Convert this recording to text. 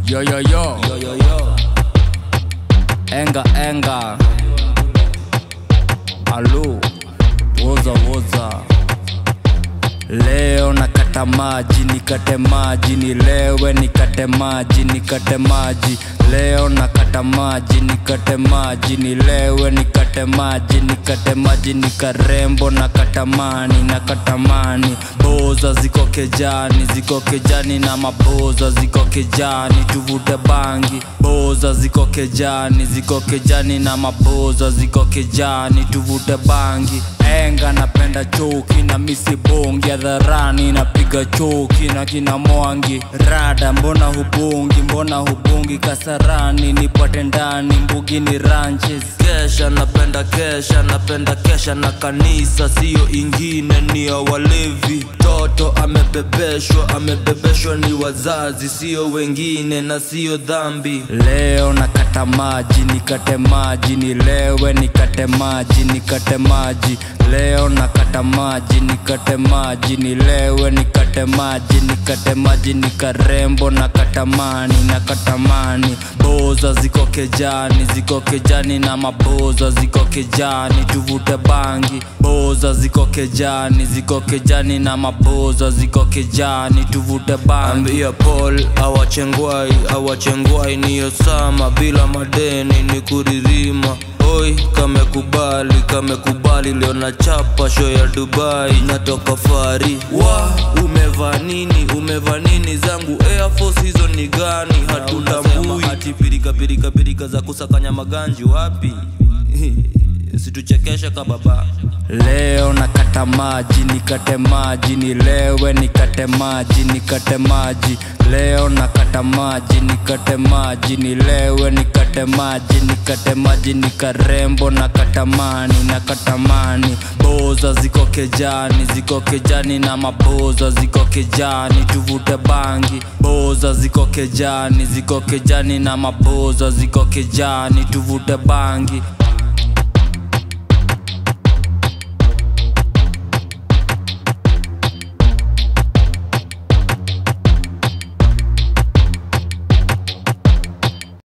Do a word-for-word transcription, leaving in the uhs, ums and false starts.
Yo yo yo Yo yo yo Enga Enga Alu Woza woza Leo nakata maji, nikate maji, nilewe nikate maji, nikate maji. Leo nakata maji, nikate maji, nilewe nikate maji, nikate maji. Nikarembo nakatamani, nakatamani. Boza ziko kejani, ziko kejani na maboza ziko kejani, tuvute bangi. Boza ziko kejani, ziko kejani na maboza ziko kejani, tuvute bangi. Enga napenda choki na misi bongi, adharani napiga choki na kina mwangi. Rada mbona hubungi, mbona hubungi Kasarani nipate ndani, mbugi ni ranches. Kesha napenda kesha, napenda kesha na kanisa, sio ingine ni ya walevi. Toto amebebeshwa, amebebeshwa ni wazazi, sio wengine na sio dhambi. Leo nakata maji, nikate maji, nilewe nikate maji, nikate maji. Leo nakata maji, nikate maji, nilewe nikate maji, nikate maji. Nikarembo nakatamani, nakatamani. Boza ziko kejani, ziko kejani na maboza ziko kejani, tuvute bangi. Boza ziko kejani, ziko kejani na maboza ziko kejani, tuvute bangi. Ambia Paul awachengwai, awachengwai ni Osama, bila madeni ni kuririma. Oi kamekubali, kamekubali leo na chapa show ya Dubai, natoka fari. Wa umeva nini, umeva nini zangu Air Force hizo ni gani? Hatutambui hati pirika pirika pirika za kusakanya maganji wapi? Situchekesha kababa. Leo nakata maji, nikate maji, nilewe nikate maji, nikate maji. Leo nakata maji, nikate maji, nilewe nikate maji, nikate maji. Nikarembo nakatamani, nakatamani. Boza ziko kejani, ziko kejani na maboza ziko kejani, tuvute bangi. Boza ziko kejani, ziko kejani na maboza ziko kejani, tuvute bangi.